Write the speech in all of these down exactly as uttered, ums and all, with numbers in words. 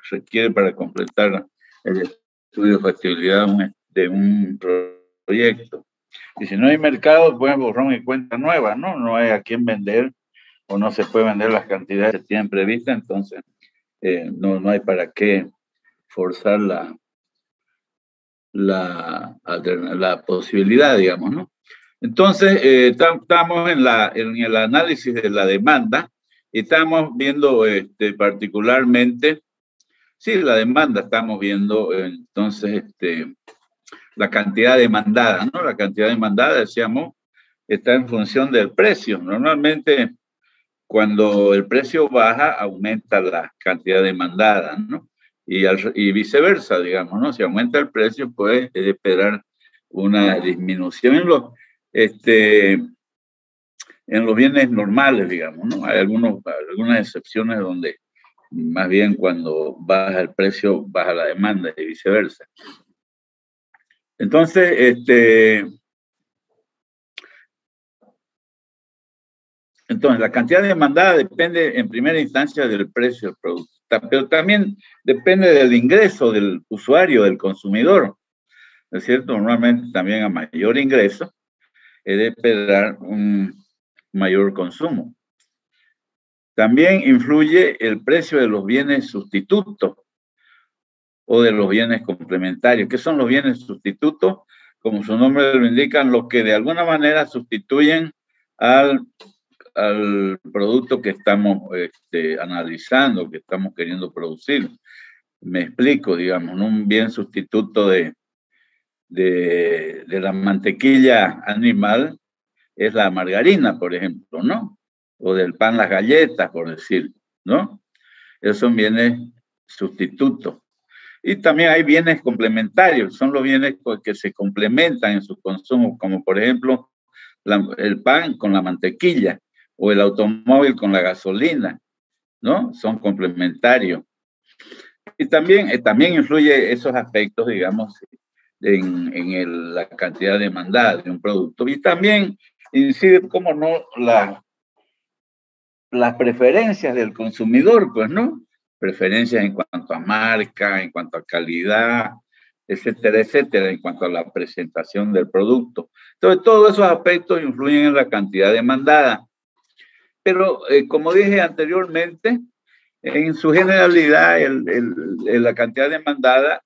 requiere para completar el estudio de factibilidad de un proyecto. Y si no hay mercado, pues borrón y cuenta nueva, ¿no? No hay a quién vender o no se puede vender las cantidades que tienen previstas, entonces eh, no, no hay para qué forzar la, la, la posibilidad, digamos, ¿no? Entonces, eh, estamos en, la, en el análisis de la demanda y estamos viendo este, particularmente, sí, la demanda, estamos viendo entonces este, la cantidad demandada, ¿no? La cantidad demandada, decíamos, está en función del precio. Normalmente, cuando el precio baja, aumenta la cantidad demandada, ¿no? Y, al, y viceversa, digamos, ¿no? Si aumenta el precio, puede esperar una disminución en los, este, en los bienes normales, digamos, ¿no? Hay algunos, algunas excepciones donde más bien cuando baja el precio, baja la demanda y viceversa. Entonces, este, entonces la cantidad demandada depende en primera instancia del precio del producto, pero también depende del ingreso del usuario, del consumidor, ¿no es cierto? Normalmente también a mayor ingreso es de esperar un mayor consumo. También influye el precio de los bienes sustitutos o de los bienes complementarios. ¿Qué son los bienes sustitutos? Como su nombre lo indica, los que de alguna manera sustituyen al, al producto que estamos este, analizando, que estamos queriendo producir. Me explico, digamos, ¿no? Un bien sustituto de, de, de la mantequilla animal es la margarina, por ejemplo, ¿no? O del pan las galletas, por decir, ¿no? Esos son bienes sustitutos. Y también hay bienes complementarios, son los bienes que se complementan en su consumo, como por ejemplo la, el pan con la mantequilla o el automóvil con la gasolina, ¿no? Son complementarios. Y también, eh, también influye esos aspectos, digamos, en, en el, la cantidad demandada de un producto. Y también incide, como no, la, las preferencias del consumidor, pues, ¿no? Preferencias en cuanto a marca, en cuanto a calidad, etcétera, etcétera, en cuanto a la presentación del producto. Entonces, todos esos aspectos influyen en la cantidad demandada. Pero, eh, como dije anteriormente, en su generalidad, el, el, el, la cantidad demandada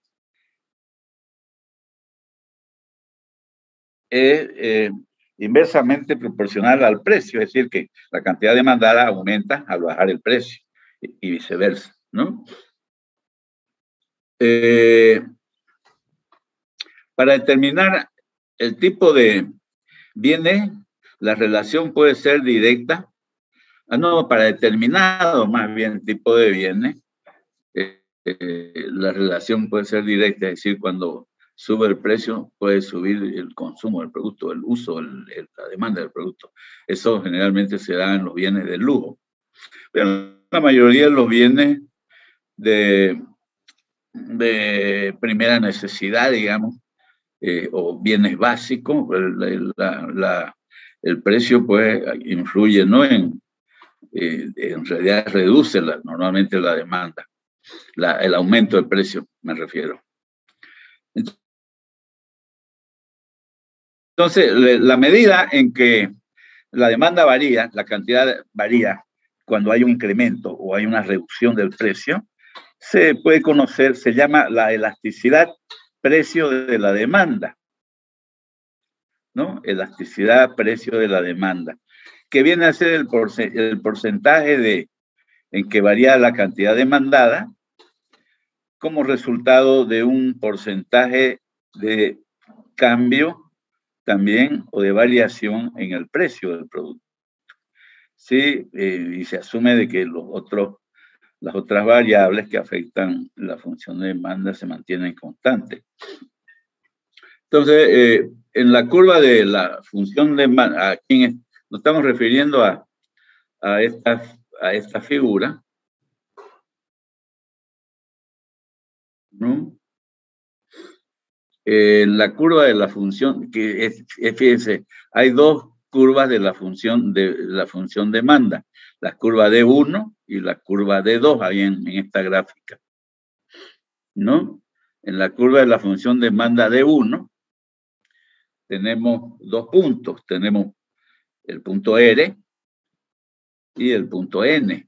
es eh, inversamente proporcional al precio, es decir, que la cantidad demandada aumenta al bajar el precio y, y viceversa, ¿no? Eh, para determinar el tipo de bienes, la relación puede ser directa. Ah, no, para determinado más bien tipo de bienes, eh, eh, la relación puede ser directa, es decir, cuando sube el precio, puede subir el consumo del producto, el uso, el, el, la demanda del producto. Eso generalmente se da en los bienes de lujo. Pero la mayoría de los bienes de, de primera necesidad, digamos, eh, o bienes básicos, el, la, la, el precio pues influye, ¿no? En, eh, en realidad reduce la, normalmente la demanda, la, el aumento del precio, me refiero. Entonces, la medida en que la demanda varía, la cantidad varía cuando hay un incremento o hay una reducción del precio, se puede conocer, se llama la elasticidad precio de la demanda, ¿no? Elasticidad precio de la demanda, que viene a ser el, porce el porcentaje de, en que varía la cantidad demandada como resultado de un porcentaje de cambio también o de variación en el precio del producto. Sí, eh, y se asume de que los otros, las otras variables que afectan la función de demanda se mantienen constantes. Entonces, eh, en la curva de la función de demanda, aquí nos estamos refiriendo a, a, esta, a esta figura, ¿no? Eh, la curva de la función, que es, fíjense, hay dos curvas de la función de la función demanda, la curva D uno y la curva D dos ahí en, en esta gráfica. ¿no? En la curva de la función demanda D uno tenemos dos puntos. Tenemos el punto R y el punto N.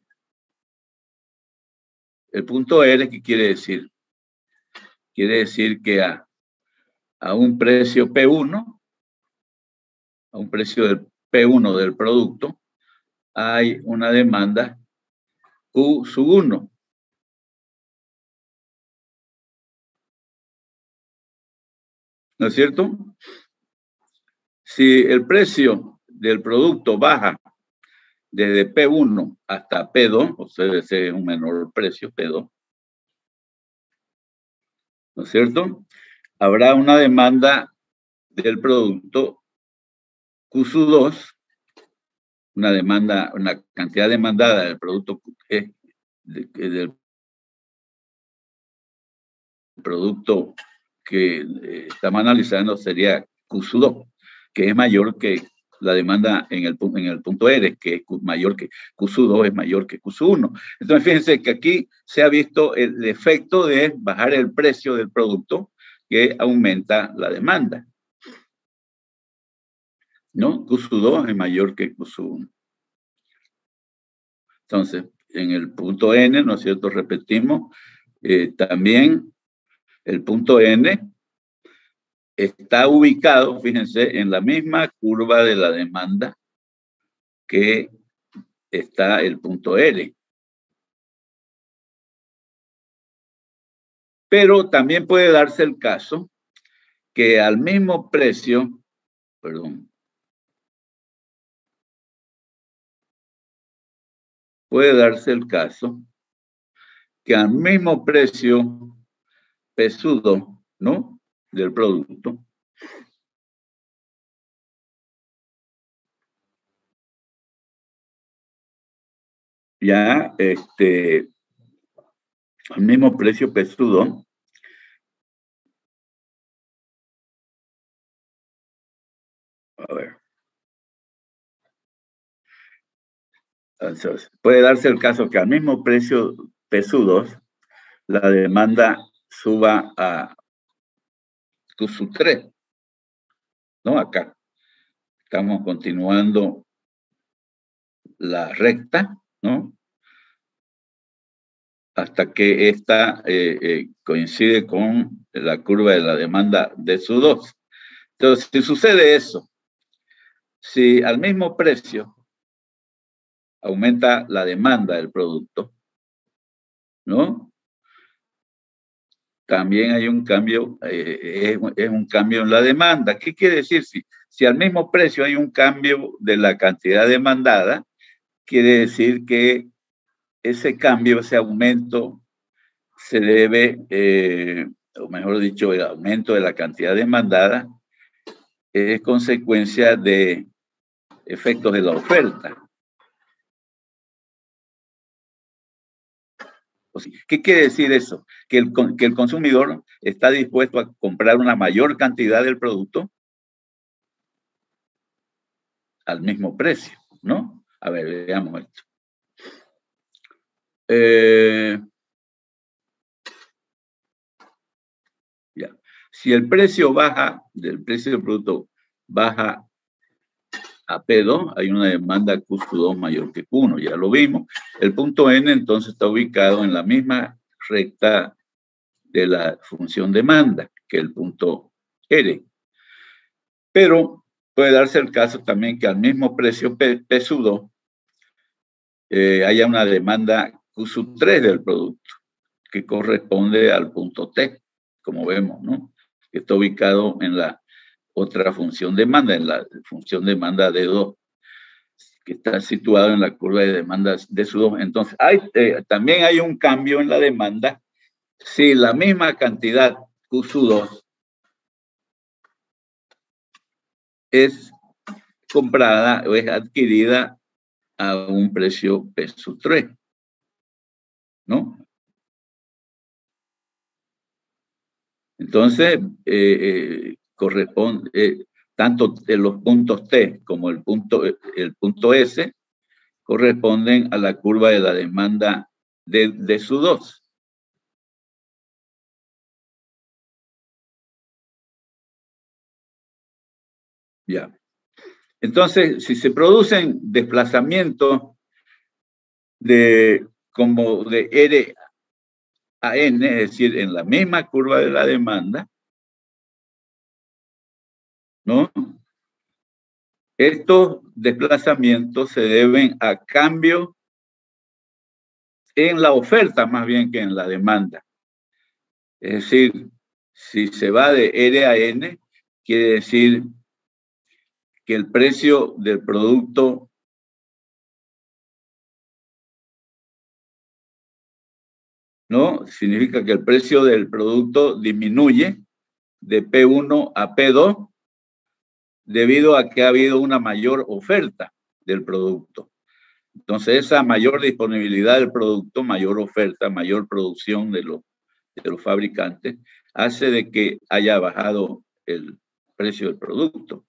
El punto R, ¿qué quiere decir? Quiere decir que a, a un precio P uno, a un precio del P uno del producto, hay una demanda Q sub uno. ¿No es cierto? Si el precio del producto baja desde P uno hasta P dos, o sea, ese es un menor precio, P dos, ¿no es cierto? Habrá una demanda del producto Q sub dos, una demanda, una cantidad demandada del producto Q, de, de, del producto que eh, estamos analizando sería Q sub dos, que es mayor que la demanda en el, en el punto R, que es mayor que Q sub dos, es mayor que Q sub uno. Entonces, fíjense que aquí se ha visto el efecto de bajar el precio del producto que aumenta la demanda, ¿no? Q sub dos es mayor que Q sub uno. Entonces, en el punto N, ¿no es cierto? Repetimos, eh, también el punto N está ubicado, fíjense, en la misma curva de la demanda que está el punto R. Pero también puede darse el caso que al mismo precio, perdón, puede darse el caso que al mismo precio P sub dos, ¿no? Del producto, ya este, al mismo precio P sub dos, a ver, entonces, puede darse el caso que al mismo precio P sub dos, la demanda suba a Q sub tres, ¿no? Acá estamos continuando la recta, ¿no? Hasta que esta eh, eh, coincide con la curva de la demanda de sub dos. Entonces, si sucede eso, si al mismo precio aumenta la demanda del producto, ¿no? También hay un cambio, eh, es, es un cambio en la demanda. ¿Qué quiere decir? Si, si al mismo precio hay un cambio de la cantidad demandada, quiere decir que ese cambio, ese aumento, se debe, eh, o mejor dicho, el aumento de la cantidad demandada es consecuencia de efectos de la oferta. ¿Qué quiere decir eso? Que el, que el consumidor está dispuesto a comprar una mayor cantidad del producto al mismo precio, ¿no? A ver, veamos esto. Eh, ya. Si el precio baja, del precio del producto baja a P dos, hay una demanda Q sub dos mayor que Q uno, ya lo vimos. El punto N entonces está ubicado en la misma recta de la función demanda que el punto R. Pero puede darse el caso también que al mismo precio P, P sub dos eh, haya una demanda Q sub tres del producto, que corresponde al punto T, como vemos, ¿no? Que está ubicado en la otra función demanda, en la función demanda D dos, que está situado en la curva de demandas D sub dos. Entonces, hay, eh, también hay un cambio en la demanda si la misma cantidad Q sub dos es comprada o es adquirida a un precio P sub tres, ¿no? Entonces, eh, eh, corresponde, eh, tanto los puntos T como el punto, el punto S corresponden a la curva de la demanda de, de sub dos. Ya. Entonces, si se producen desplazamientos de, como de R a N, es decir, en la misma curva de la demanda, ¿no? Estos desplazamientos se deben a cambio en la oferta más bien que en la demanda. Es decir, si se va de R a N, quiere decir que el precio del producto ¿no? Significa que el precio del producto disminuye de P uno a P dos debido a que ha habido una mayor oferta del producto. Entonces, esa mayor disponibilidad del producto, mayor oferta, mayor producción de los, de los fabricantes, hace de que haya bajado el precio del producto.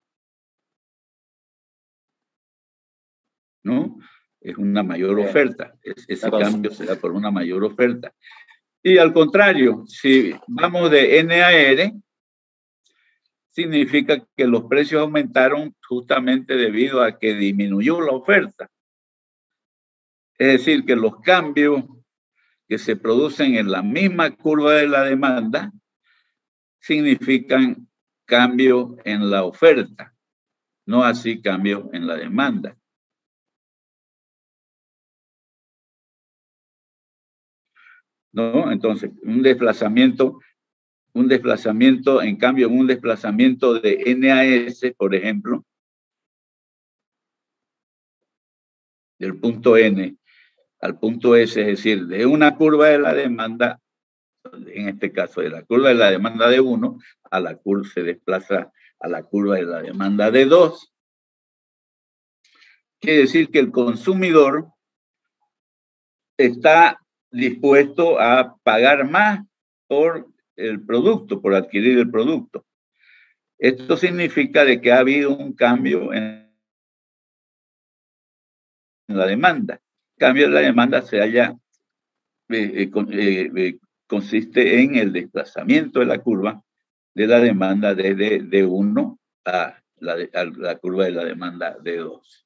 ¿No? Es una mayor oferta. Ese cambio se da por una mayor oferta. Y al contrario, si vamos de N a R, significa que los precios aumentaron justamente debido a que disminuyó la oferta. Es decir, que los cambios que se producen en la misma curva de la demanda significan cambios en la oferta, no así cambios en la demanda. ¿No? Entonces, un desplazamiento, un desplazamiento, en cambio, un desplazamiento de N a S, por ejemplo, del punto N al punto S, es decir, de una curva de la demanda, en este caso de la curva de la demanda de uno, a la curva se desplaza a la curva de la demanda de dos. Quiere decir que el consumidor está dispuesto a pagar más por el producto, por adquirir el producto. Esto significa de que ha habido un cambio en la demanda. El cambio de la demanda se halla, eh, eh, eh, consiste en el desplazamiento de la curva de la demanda desde D uno a la, a la curva de la demanda D dos.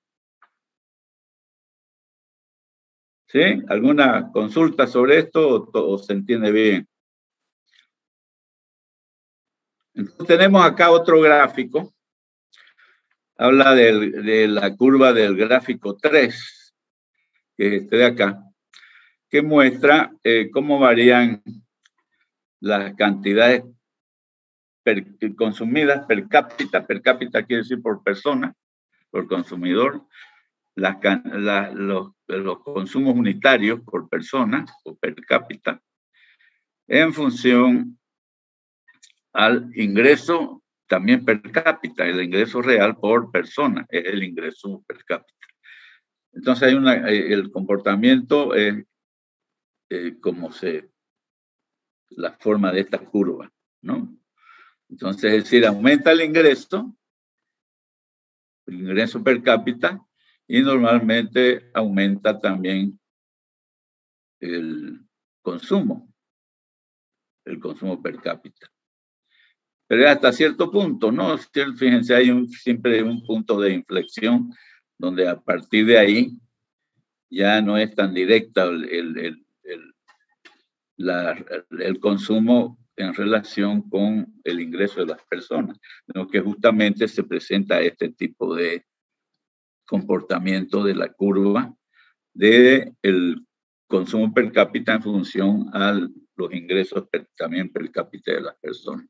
¿Sí? ¿Alguna consulta sobre esto o, o se entiende bien? Entonces, tenemos acá otro gráfico. Habla del, de la curva del gráfico tres, que es este de acá, que muestra eh, cómo varían las cantidades per, consumidas per cápita. Per cápita quiere decir por persona, por consumidor. Las, la, los, los consumos unitarios por persona o per cápita en función al ingreso también per cápita. El ingreso real por persona es el ingreso per cápita. Entonces hay una, el comportamiento es eh, como se, la forma de esta curva, ¿no? Entonces, es decir, aumenta el ingreso, el ingreso per cápita, y normalmente aumenta también el consumo, el consumo per cápita. Pero hasta cierto punto, ¿no? Fíjense, hay un, siempre un punto de inflexión donde a partir de ahí ya no es tan directa el, el, el, el, la, el consumo en relación con el ingreso de las personas, sino que justamente se presenta este tipo de comportamiento de la curva de el consumo per cápita en función a los ingresos per, también per cápita de las personas.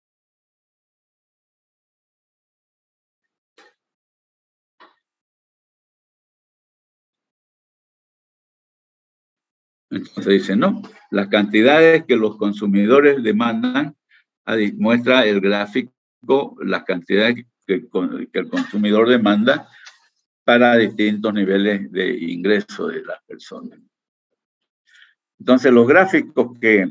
Entonces dice, no, las cantidades que los consumidores demandan, muestra el gráfico, las cantidades que, que el consumidor demanda para distintos niveles de ingreso de las personas. Entonces, los gráficos que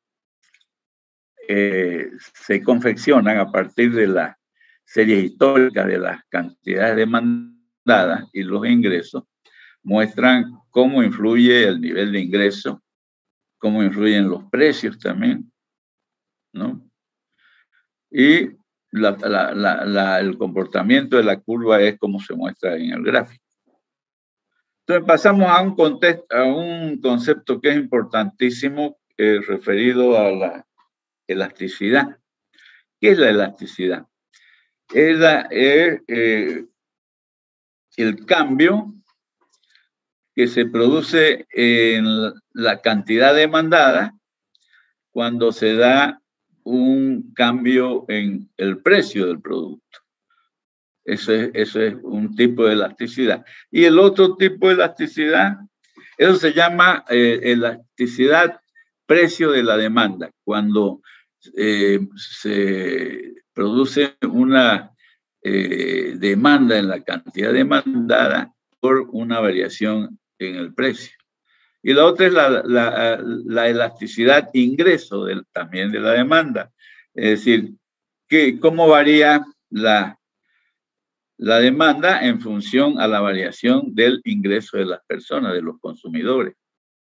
eh, se confeccionan a partir de la serie histórica de las cantidades demandadas y los ingresos muestran cómo influye el nivel de ingreso, cómo influyen los precios también, ¿no? Y la, la, la, la, el comportamiento de la curva es como se muestra en el gráfico. Entonces pasamos a un, contexto, a un concepto que es importantísimo eh, referido a la elasticidad. ¿Qué es la elasticidad? Es, la, es eh, el cambio que se produce en la cantidad demandada cuando se da un cambio en el precio del producto. Eso es, eso es un tipo de elasticidad. Y el otro tipo de elasticidad, eso se llama eh, elasticidad precio de la demanda, cuando eh, se produce una eh, demanda en la cantidad demandada por una variación en el precio. Y la otra es la, la, la elasticidad ingreso del, también de la demanda. Es decir, que, cómo varía la, la demanda en función a la variación del ingreso de las personas, de los consumidores.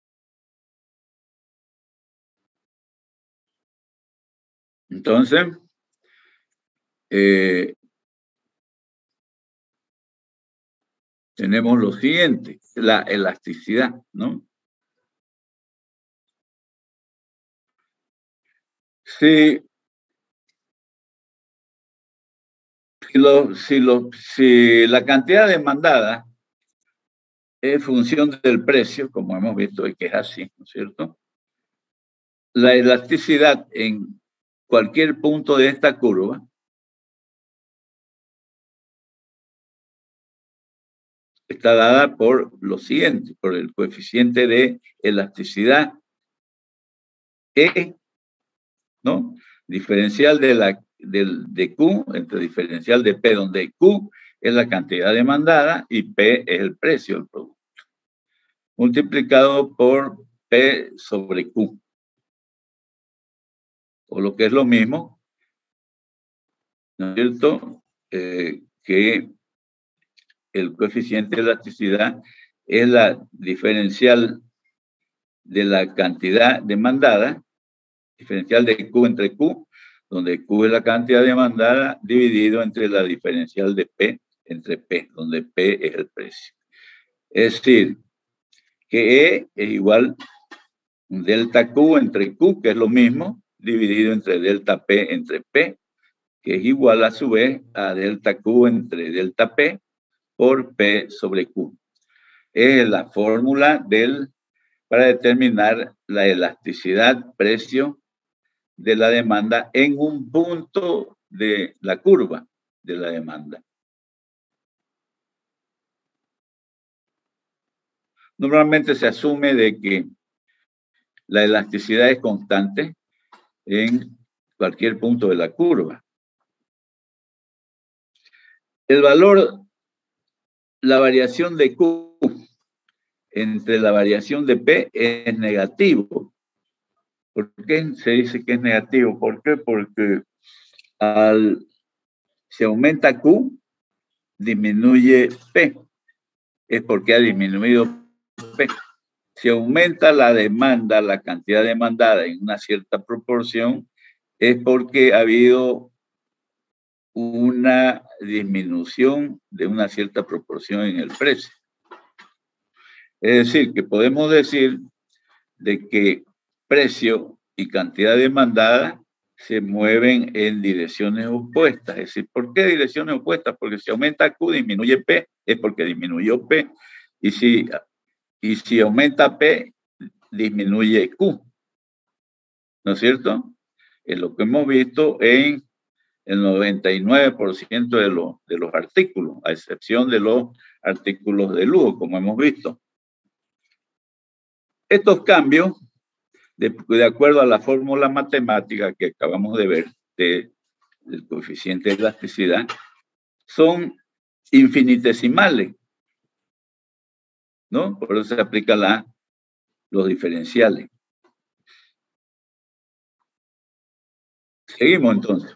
Entonces, eh, tenemos lo siguiente, la elasticidad, ¿no? Si, si, lo, si, lo, si la cantidad demandada es función del precio, como hemos visto hoy que es así, ¿no es cierto? La elasticidad en cualquier punto de esta curva está dada por lo siguiente, por el coeficiente de elasticidad E, ¿no? Diferencial de, la, de, de Q entre diferencial de P, donde Q es la cantidad demandada y P es el precio del producto, multiplicado por P sobre Q. O lo que es lo mismo, ¿no es cierto? Eh, que el coeficiente de elasticidad es la diferencial de la cantidad demandada, diferencial de Q entre Q, donde Q es la cantidad demandada, dividido entre la diferencial de P entre P, donde P es el precio. Es decir, que E es igual a delta Q entre Q, que es lo mismo, dividido entre delta P entre P, que es igual a su vez a delta Q entre delta P por P sobre Q. Es la fórmula del, para determinar la elasticidad precio de la demanda en un punto de la curva de la demanda. Normalmente se asume de que la elasticidad es constante en cualquier punto de la curva. El valor, la variación de Q entre la variación de P es negativo. ¿Por qué se dice que es negativo? ¿Por qué? Porque al se aumenta Q, disminuye P. Es porque ha disminuido P. Si aumenta la demanda, la cantidad demandada en una cierta proporción, es porque ha habido una disminución de una cierta proporción en el precio. Es decir, que podemos decir de que precio y cantidad demandada se mueven en direcciones opuestas. Es decir, ¿por qué direcciones opuestas? Porque si aumenta Q, disminuye P, es porque disminuyó P. Y si, y si aumenta P, disminuye Q. ¿No es cierto? Es lo que hemos visto en el noventa y nueve por ciento de, lo, de los artículos, a excepción de los artículos de lujo, como hemos visto. Estos cambios, de, de acuerdo a la fórmula matemática que acabamos de ver de, del coeficiente de elasticidad, son infinitesimales, ¿no? Por eso se aplica la, los diferenciales. Seguimos entonces.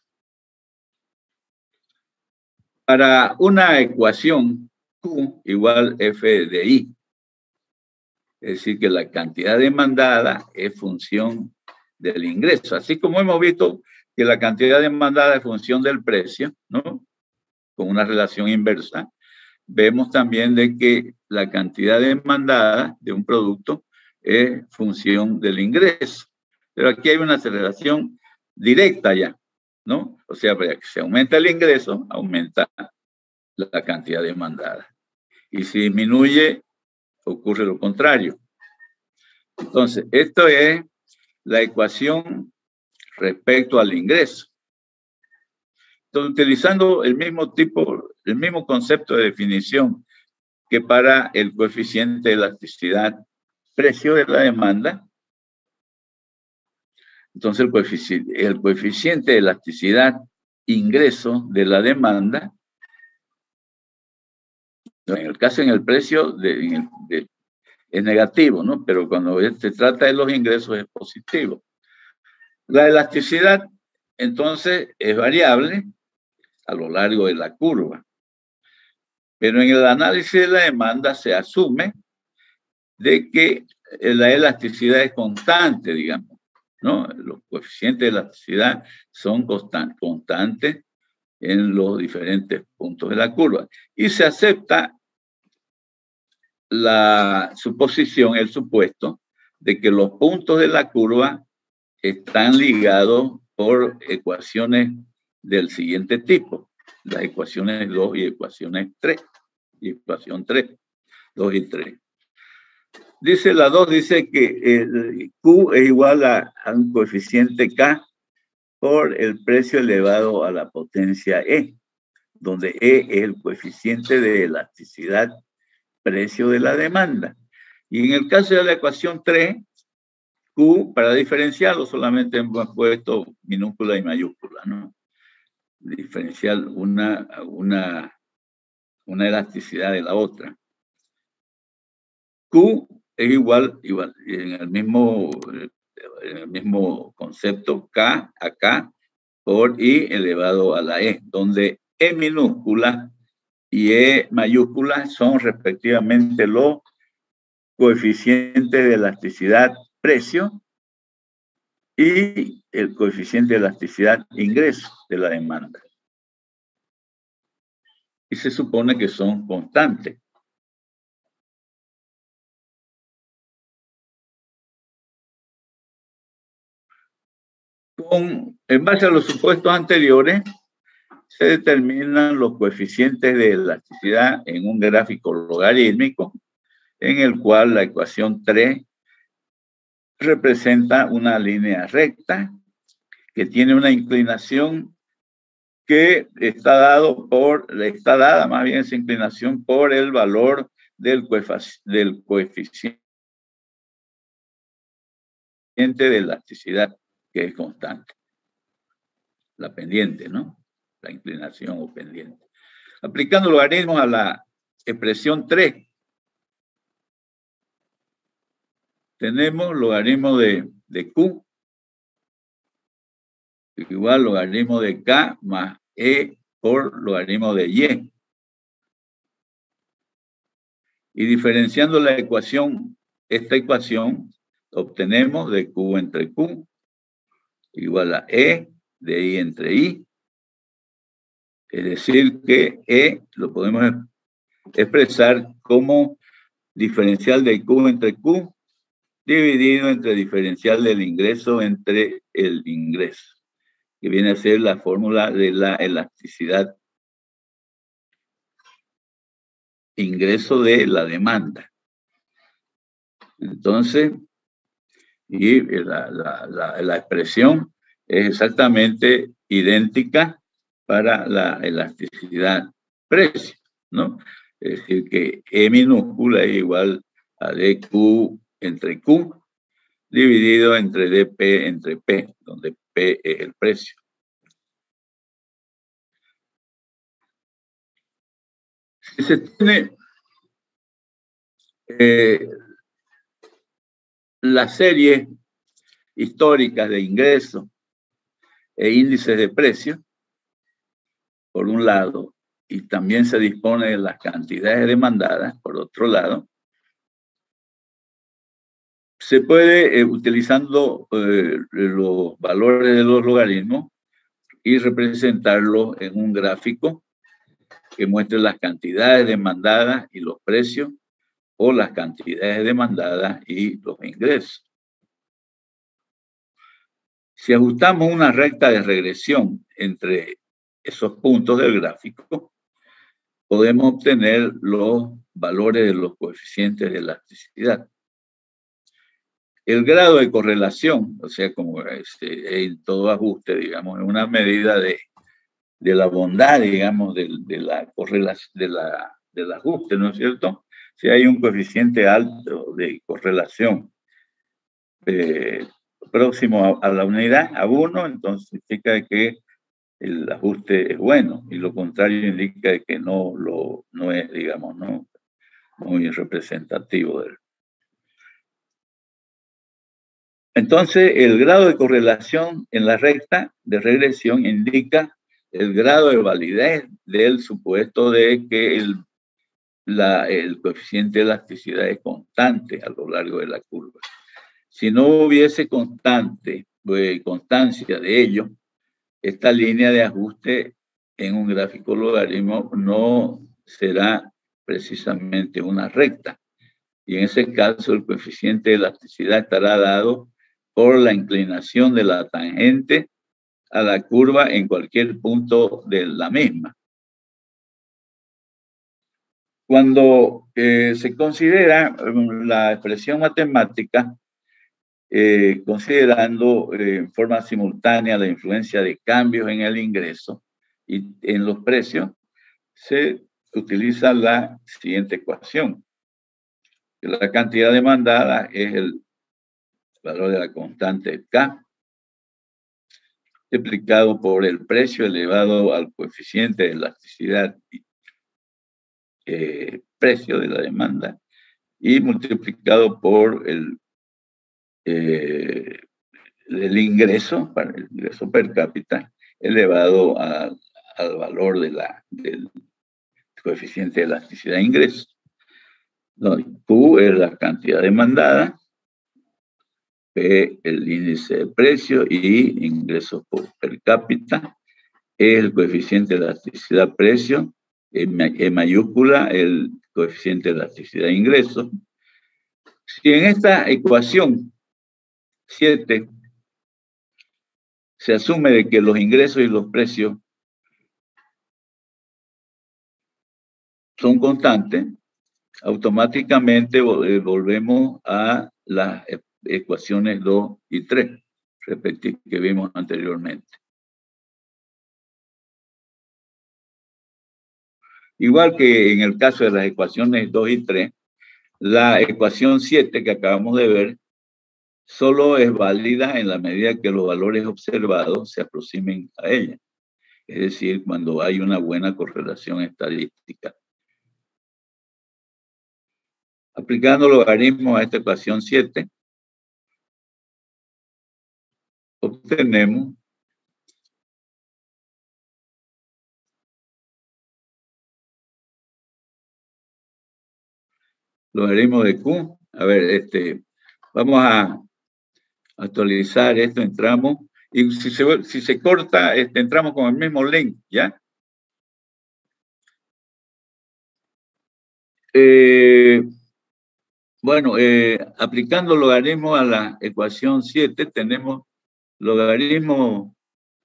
Para una ecuación Q igual F de I, es decir, que la cantidad demandada es función del ingreso. Así como hemos visto que la cantidad demandada es función del precio, ¿no? Con una relación inversa, vemos también de que la cantidad demandada de un producto es función del ingreso. Pero aquí hay una relación directa ya, ¿no? O sea, para que se aumenta el ingreso, aumenta la cantidad demandada. Y si disminuye, ocurre lo contrario. Entonces, esto es la ecuación respecto al ingreso. Entonces, utilizando el mismo tipo, el mismo concepto de definición que para el coeficiente de elasticidad, precio de la demanda. Entonces, el coeficiente, el coeficiente de elasticidad, ingreso de la demanda, en el caso en el precio de, de, es negativo, ¿no? Pero cuando se trata de los ingresos es positivo. La elasticidad, entonces, es variable a lo largo de la curva. Pero en el análisis de la demanda se asume de que la elasticidad es constante, digamos, ¿no? Los coeficientes de elasticidad son constan- constantes en los diferentes puntos de la curva. Y se acepta la suposición, el supuesto, de que los puntos de la curva están ligados por ecuaciones del siguiente tipo, las ecuaciones dos y ecuaciones tres, y ecuación tres, dos y tres. Dice la dos, dice que el Q es igual a, a un coeficiente K por el precio elevado a la potencia E, donde E es el coeficiente de elasticidad, precio de la demanda. Y en el caso de la ecuación tres, Q, para diferenciarlo, solamente hemos puesto minúscula y mayúscula, ¿no? Diferenciar una, una, una elasticidad de la otra. Q es igual, igual en el mismo, en el mismo concepto, K a K por I elevado a la E, donde E minúscula y E mayúscula son respectivamente los coeficientes de elasticidad precio y el coeficiente de elasticidad ingreso de la demanda. Y se supone que son constantes. Con, en base a los supuestos anteriores, se determinan los coeficientes de elasticidad en un gráfico logarítmico, en el cual la ecuación tres representa una línea recta que tiene una inclinación que está dado por, está dada más bien esa inclinación por el valor del, del coeficiente de elasticidad, que es constante. La pendiente, ¿no? La inclinación o pendiente. Aplicando logaritmos a la expresión tres, tenemos logaritmo de, de Q igual logaritmo de K más E por logaritmo de Y. Y diferenciando la ecuación, esta ecuación, obtenemos de Q entre Q igual a E de I entre I. Es decir, que E lo podemos expresar como diferencial de Q entre Q dividido entre diferencial del ingreso entre el ingreso, que viene a ser la fórmula de la elasticidad ingreso de la demanda. Entonces, y la, la, la, la expresión es exactamente idéntica para la elasticidad precio, ¿no? Es decir, que E minúscula es igual a dQ entre Q dividido entre dP entre P, donde P es el precio. Si se tiene eh, la serie históricas de ingresos e índices de precios, por un lado, y también se dispone de las cantidades demandadas, por otro lado, Se puede, eh, utilizando eh, los valores de los logaritmos, y representarlos en un gráfico que muestre las cantidades demandadas y los precios, o las cantidades demandadas y los ingresos. Si ajustamos una recta de regresión entre esos puntos del gráfico, podemos obtener los valores de los coeficientes de elasticidad. El grado de correlación, o sea, como este, en todo ajuste, digamos, es una medida de, de la bondad, digamos, de, de la correlación, de la, del ajuste, ¿no es cierto? Si hay un coeficiente alto de correlación eh, próximo a, a la unidad, a uno, entonces significa que el ajuste es bueno, y lo contrario indica que no, lo, no es, digamos, no muy representativo de él. Entonces, el grado de correlación en la recta de regresión indica el grado de validez del supuesto de que el, la, el coeficiente de elasticidad es constante a lo largo de la curva. Si no hubiese constante, pues, constancia de ello, esta línea de ajuste en un gráfico logaritmo no será precisamente una recta. Y en ese caso, el coeficiente de elasticidad estará dado por la inclinación de la tangente a la curva en cualquier punto de la misma. Cuando eh, se considera la expresión matemática, eh, considerando eh, en forma simultánea la influencia de cambios en el ingreso y en los precios, se utiliza la siguiente ecuación. La cantidad demandada es el valor de la constante K, multiplicado por el precio elevado al coeficiente de elasticidad, eh, precio de la demanda, y multiplicado por el, eh, el ingreso, para el ingreso per cápita, elevado a, al valor de la, del coeficiente de elasticidad de ingreso. No, Q es la cantidad demandada, P el índice de precio, y ingresos por per cápita es el coeficiente de elasticidad precio, en, en mayúscula el coeficiente de elasticidad de ingresos. Si en esta ecuación siete se asume de que los ingresos y los precios son constantes, automáticamente volvemos a las ecuaciones dos y tres, repetir, que vimos anteriormente. Igual que en el caso de las ecuaciones dos y tres, la ecuación siete que acabamos de ver solo es válida en la medida que los valores observados se aproximen a ella. Es decir, cuando hay una buena correlación estadística. Aplicando logaritmos a esta ecuación siete, obtenemos logaritmo de Q. A ver, este, vamos a actualizar esto, entramos, y si se, si se corta, este, entramos con el mismo link, ¿ya? Eh, bueno, eh, aplicando logaritmo a la ecuación siete, tenemos logaritmo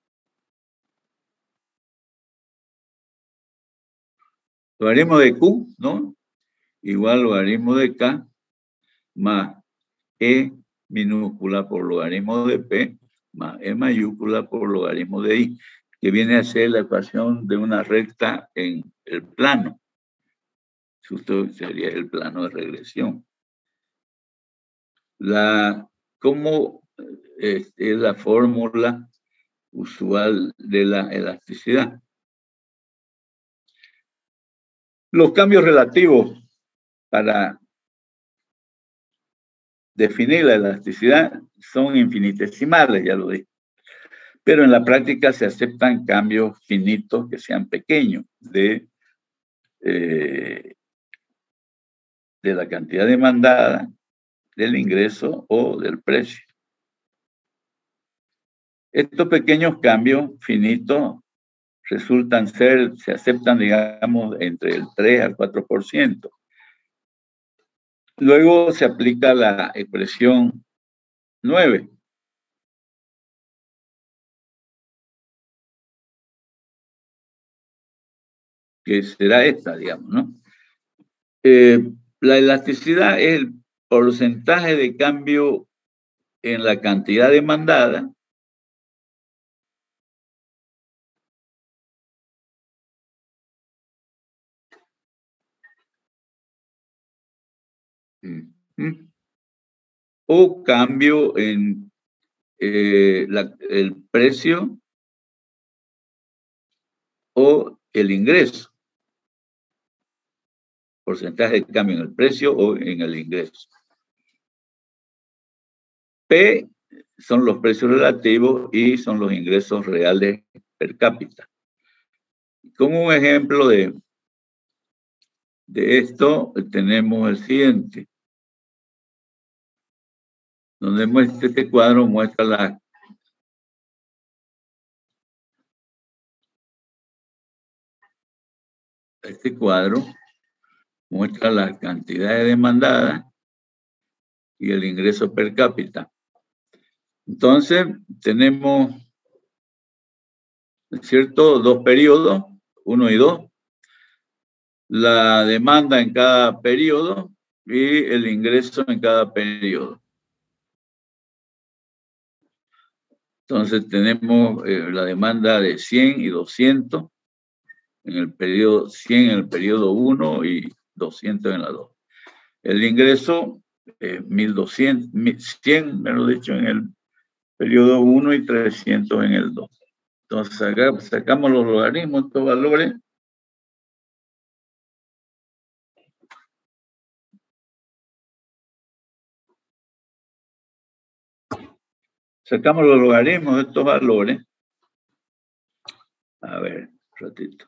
logaritmo de Q, ¿no? Igual logaritmo de K más E minúscula por logaritmo de P más E mayúscula por logaritmo de I, que viene a ser la ecuación de una recta en el plano. Esto sería el plano de regresión. La, ¿Cómo es, es la fórmula usual de la elasticidad? Los cambios relativos para definir la elasticidad son infinitesimales, ya lo dije. Pero en la práctica se aceptan cambios finitos que sean pequeños de, eh, de la cantidad demandada del ingreso o del precio. Estos pequeños cambios finitos resultan ser, se aceptan, digamos, entre el tres al cuatro por ciento. Luego se aplica la expresión nueve. Que será esta, digamos, ¿no? Eh, la elasticidad es el porcentaje de cambio en la cantidad demandada o cambio en eh, la, el precio o el ingreso. Porcentaje de cambio en el precio o en el ingreso. P son los precios relativos y son los ingresos reales per cápita. Como un ejemplo de, de esto, tenemos el siguiente, donde muestra este cuadro, muestra la este cuadro muestra la cantidad demandada y el ingreso per cápita. Entonces, tenemos, ¿cierto?, dos periodos, uno y dos, la demanda en cada periodo y el ingreso en cada periodo. Entonces, tenemos eh, la demanda de cien y doscientos en el periodo cien en el periodo uno y doscientos en la dos. El ingreso, eh, mil doscientos, cien, me lo he dicho, en el periodo uno y trescientos en el dos. Entonces, acá sacamos los logaritmos, estos valores. Sacamos los logaritmos de estos valores. A ver, un ratito.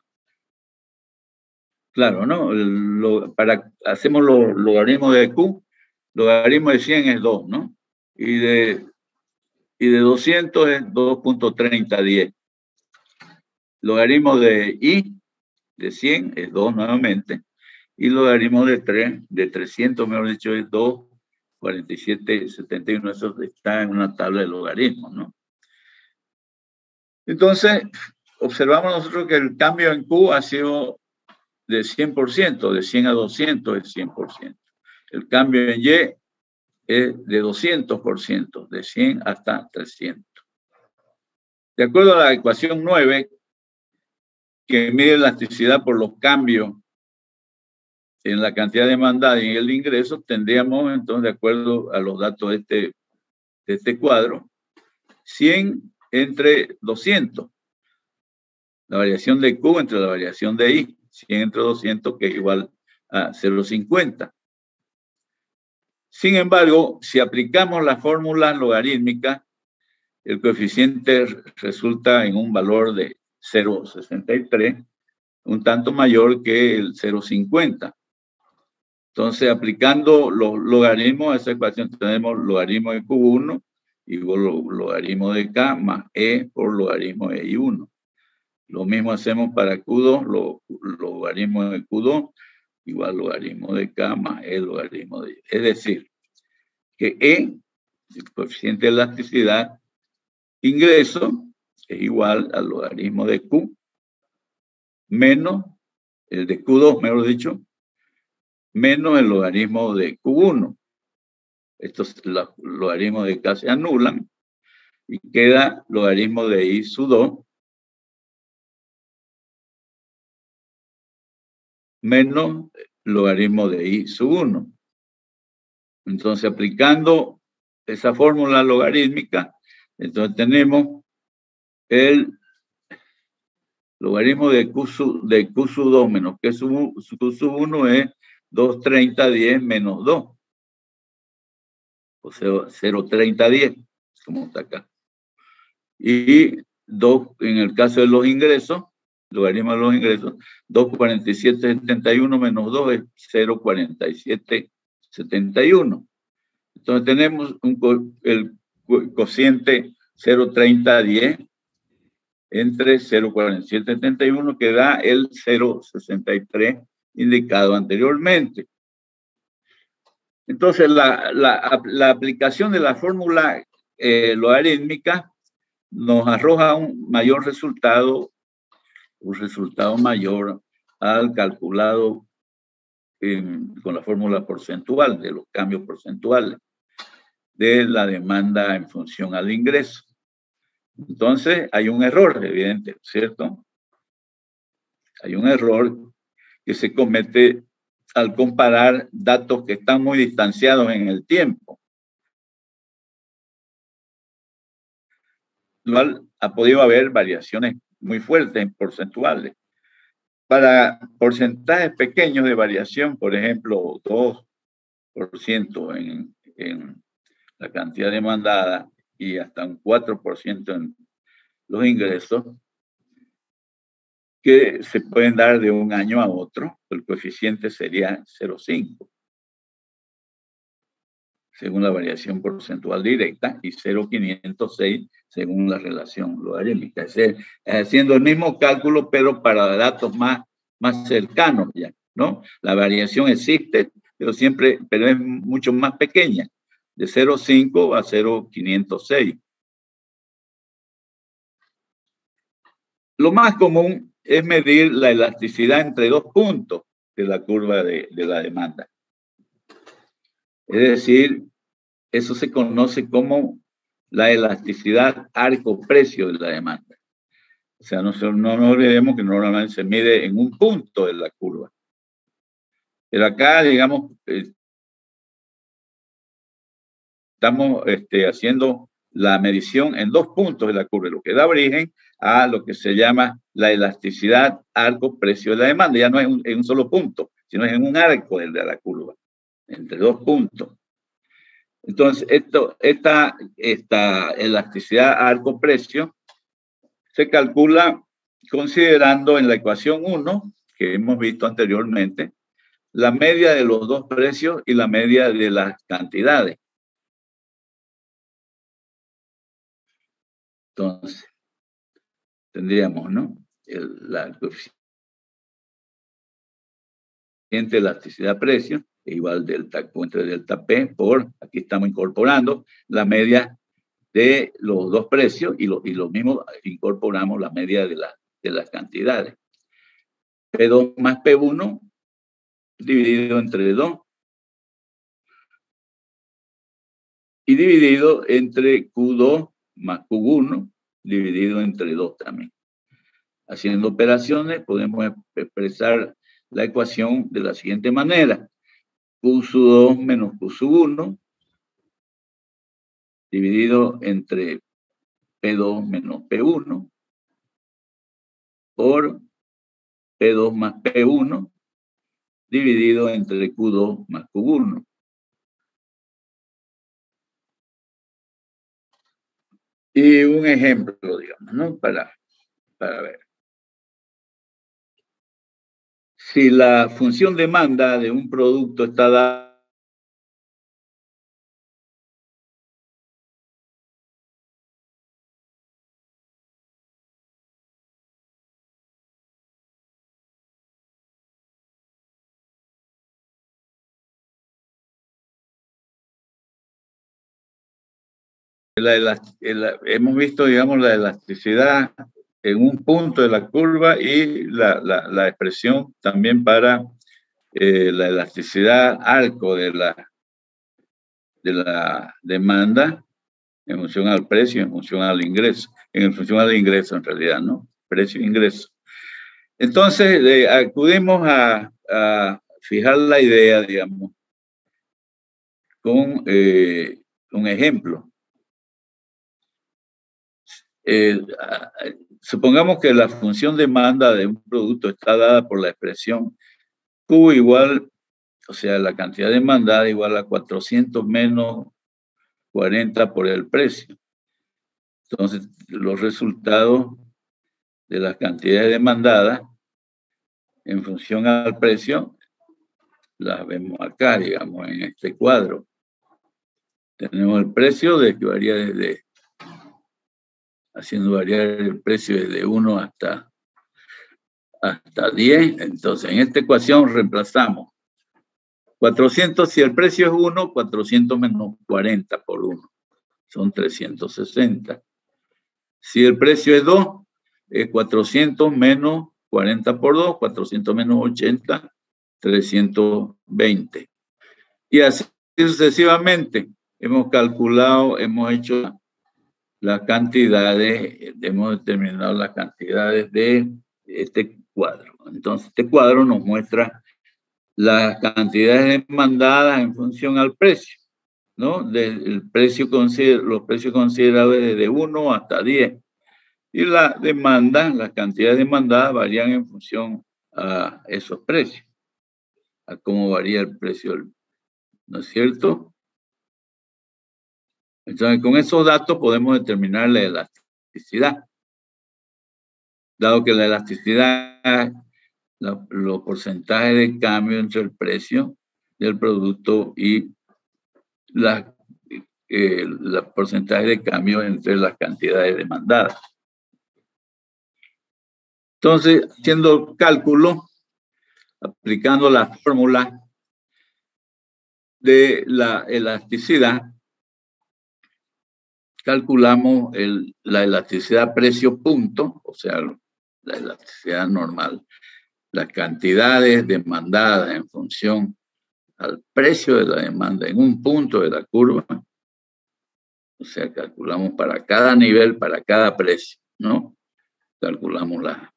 Claro, ¿no? Lo, para, hacemos los logaritmos de Q, logaritmo de cien es dos, ¿no? Y de, y de doscientos es dos punto treinta diez. Logaritmo de I, de cien, es dos nuevamente. Y logaritmo de tres, de trescientos, mejor dicho, es dos punto cuarenta y siete setenta y uno. Eso está en una tabla de logaritmos, ¿no? Entonces, observamos nosotros que el cambio en Q ha sido de cien por ciento, de cien a doscientos es cien por ciento. El cambio en Y es de doscientos por ciento, de cien hasta trescientos. De acuerdo a la ecuación nueve, que mide elasticidad por los cambios en la cantidad demandada y en el ingreso, tendríamos entonces, de acuerdo a los datos de este, de este cuadro, cien entre doscientos. La variación de Q entre la variación de I, cien entre doscientos, que es igual a cero punto cincuenta. Sin embargo, si aplicamos las fórmulas logarítmicas, el coeficiente resulta en un valor de cero punto sesenta y tres, un tanto mayor que el cero punto cincuenta. Entonces, aplicando los logaritmos a esa ecuación, tenemos logaritmo de Q uno igual logaritmo de K más E por logaritmo de I uno. Lo mismo hacemos para Q dos, lo, logaritmo de Q dos igual logaritmo de K más E logaritmo de I. Es decir, que E, el coeficiente de elasticidad, ingreso, es igual al logaritmo de Q menos el de Q dos, mejor dicho, menos el logaritmo de Q uno. Estos logaritmos de K se anulan y queda logaritmo de I sub dos menos logaritmo de I sub uno. Entonces, aplicando esa fórmula logarítmica, entonces tenemos el logaritmo de Q sub, de Q sub dos menos Q sub, Q sub uno es dos punto treinta diez menos dos. O sea, cero punto treinta diez, como está acá. Y dos, en el caso de los ingresos, logaritmo de los ingresos, dos punto cuarenta y siete setenta y uno menos dos es cero punto cuarenta y siete setenta y uno. Entonces tenemos un co el co cociente cero coma treinta diez entre cero coma cuarenta y siete setenta y uno que da el cero coma sesenta y tres indicado anteriormente. Entonces, la, la, la aplicación de la fórmula eh, logarítmica nos arroja un mayor resultado, un resultado mayor al calculado en, con la fórmula porcentual, de los cambios porcentuales de la demanda en función al ingreso. Entonces, hay un error, evidente, ¿cierto? Hay un error que se comete al comparar datos que están muy distanciados en el tiempo. Igual ha podido haber variaciones muy fuertes en porcentuales. Para porcentajes pequeños de variación, por ejemplo, dos por ciento en, en la cantidad demandada y hasta un cuatro por ciento en los ingresos, que se pueden dar de un año a otro, el coeficiente sería cero coma cinco, según la variación porcentual directa, y cero coma quinientos seis según la relación logarítmica. Es decir, haciendo el mismo cálculo, pero para datos más, más cercanos ya, ¿no? La variación existe, pero siempre, pero es mucho más pequeña, de cero coma cinco a cero coma quinientos seis. Lo más común es medir la elasticidad entre dos puntos de la curva de, de la demanda. Es decir, eso se conoce como la elasticidad arco-precio de la demanda. O sea, no, no nos olvidemos que normalmente se mide en un punto de la curva. Pero acá, digamos, eh, estamos este, haciendo la medición en dos puntos de la curva, lo que da origen a lo que se llama la elasticidad arco-precio de la demanda. Ya no es un, en un solo punto, sino es en un arco de la curva, entre dos puntos. Entonces, esto, esta, esta elasticidad arco-precio se calcula considerando en la ecuación uno, que hemos visto anteriormente, la media de los dos precios y la media de las cantidades. Entonces, tendríamos, ¿no? El, la coeficiente de elasticidad-precio igual delta entre delta P por, aquí estamos incorporando la media de los dos precios y lo, y lo mismo incorporamos la media de, la, de las cantidades. P dos más P uno dividido entre dos y dividido entre Q dos más Q uno dividido entre dos también. Haciendo operaciones podemos expresar la ecuación de la siguiente manera. Q sub dos menos Q sub uno dividido entre P dos menos P uno por P dos más P uno dividido entre Q dos más Q uno. Y un ejemplo, digamos, ¿no? Para, para ver. Si la función demanda de un producto está dada La, la, la, hemos visto, digamos, la elasticidad en un punto de la curva y la, la, la expresión también para eh, la elasticidad arco de la, de la demanda en función al precio, en función al ingreso, en función al ingreso en realidad, ¿no? Precio e ingreso. Entonces, eh, acudimos a, a fijar la idea, digamos, con eh, un ejemplo. Eh, supongamos que la función demanda de un producto está dada por la expresión Q igual, o sea, la cantidad demandada igual a cuatrocientos menos cuarenta por el precio. Entonces, los resultados de las cantidades demandadas en función al precio las vemos acá, digamos, en este cuadro. Tenemos el precio de que varía desde, haciendo variar el precio desde uno hasta, hasta diez. Entonces, en esta ecuación reemplazamos cuatrocientos, si el precio es uno, cuatrocientos menos cuarenta por uno, son trescientos sesenta. Si el precio es dos, es cuatrocientos menos cuarenta por dos, cuatrocientos menos ochenta, trescientos veinte. Y así sucesivamente. Hemos calculado, hemos hecho las cantidades, hemos determinado las cantidades de este cuadro. Entonces, este cuadro nos muestra las cantidades demandadas en función al precio, ¿no? Del precio, los precios considerables desde uno hasta diez. Y la demanda, las cantidades demandadas varían en función a esos precios, a cómo varía el precio, ¿no es cierto? Entonces, con esos datos podemos determinar la elasticidad. Dado que la elasticidad, la, los porcentajes de cambio entre el precio del producto y la, eh, los porcentajes de cambio entre las cantidades demandadas. Entonces, haciendo cálculo, aplicando la fórmula de la elasticidad, calculamos el, la elasticidad precio-punto, o sea, la elasticidad normal, las cantidades demandadas en función al precio de la demanda en un punto de la curva. O sea, calculamos para cada nivel, para cada precio, ¿no? Calculamos la,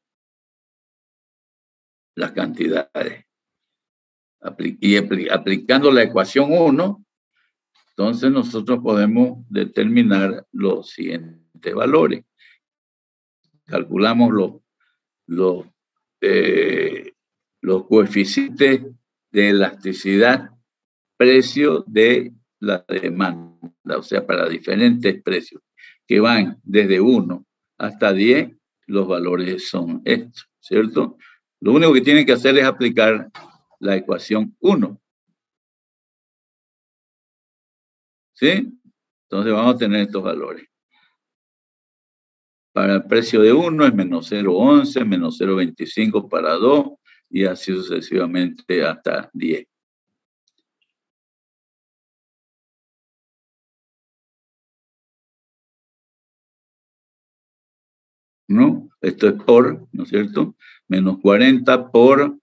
las cantidades. Apli- y apli- aplicando la ecuación uno, entonces nosotros podemos determinar los siguientes valores. Calculamos los, los, eh, los coeficientes de elasticidad precio de la demanda, o sea, para diferentes precios que van desde uno hasta diez, los valores son estos, ¿cierto? Lo único que tienen que hacer es aplicar la ecuación uno. ¿Sí? Entonces vamos a tener estos valores. Para el precio de uno es menos cero coma once, menos cero coma veinticinco para dos y así sucesivamente hasta diez. ¿No? Esto es por, ¿no es cierto? Menos cuarenta por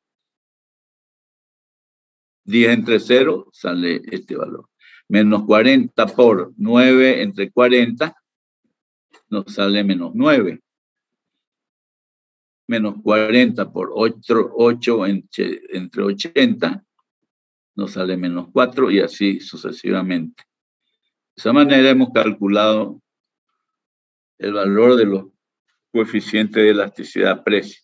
diez entre cero, sale este valor. Menos cuarenta por nueve entre cuarenta, nos sale menos nueve. Menos cuarenta por ocho, ocho entre, entre ochenta, nos sale menos cuatro y así sucesivamente. De esa manera hemos calculado el valor de los coeficientes de elasticidad precio.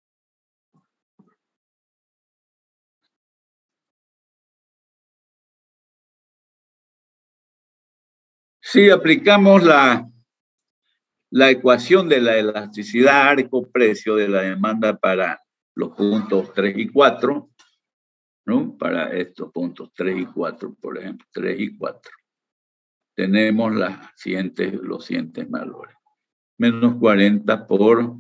Si aplicamos la, la ecuación de la elasticidad arco-precio de la demanda para los puntos tres y cuatro, ¿no? Para estos puntos tres y cuatro, por ejemplo, tres y cuatro, tenemos las siguientes, los siguientes valores. Menos cuarenta por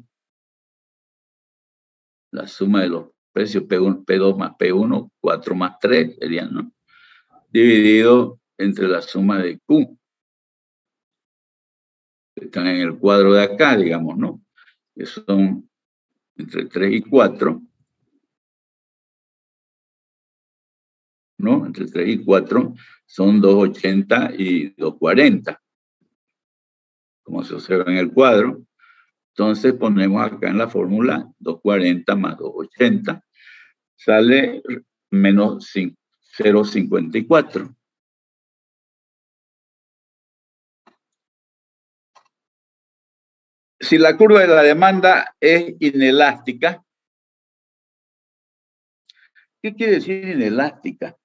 la suma de los precios P uno, P dos más P uno, cuatro más tres serían, ¿no? Dividido entre la suma de Q. Están en el cuadro de acá, digamos, ¿no? Que son entre tres y cuatro, ¿no? Entre tres y cuatro son doscientos ochenta y doscientos cuarenta, como se observa en el cuadro. Entonces ponemos acá en la fórmula doscientos cuarenta más doscientos ochenta, sale menos cero coma cincuenta y cuatro. Si la curva de la demanda es inelástica, ¿qué quiere decir inelástica?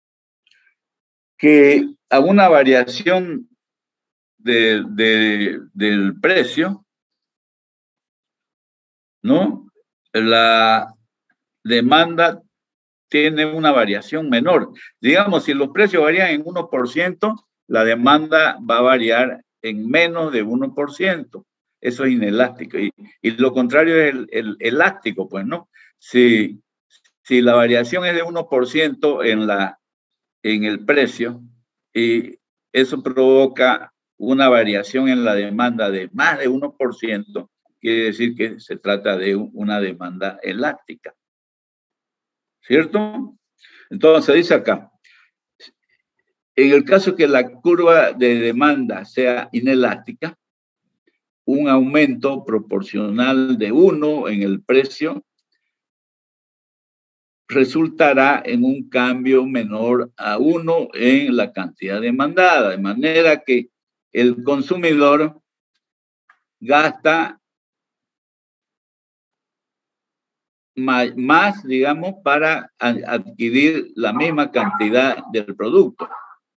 Que a una variación de, de, del precio, ¿no? La demanda tiene una variación menor. Digamos, si los precios varían en uno por ciento, la demanda va a variar en menos de uno por ciento. Eso es inelástico. Y, y lo contrario es el, el elástico, pues, ¿no? Si, si la variación es de uno por ciento en, la, en el precio y eso provoca una variación en la demanda de más de uno por ciento, quiere decir que se trata de una demanda elástica. ¿Cierto? Entonces dice acá, en el caso que la curva de demanda sea inelástica, un aumento proporcional de uno en el precio resultará en un cambio menor a uno en la cantidad demandada, de manera que el consumidor gasta más, más, digamos, para adquirir la misma cantidad del producto.